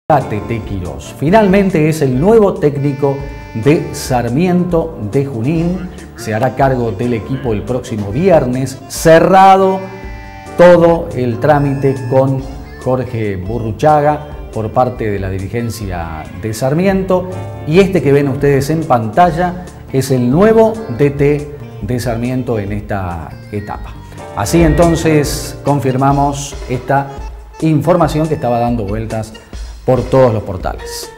Tete Quirós. Finalmente es el nuevo técnico de Sarmiento de Junín. Se hará cargo del equipo el próximo viernes. Cerrado todo el trámite con Jorge Burruchaga por parte de la dirigencia de Sarmiento. Y este que ven ustedes en pantalla es el nuevo DT de Sarmiento en esta etapa. Así entonces confirmamos esta información que estaba dando vueltas por todos los portales.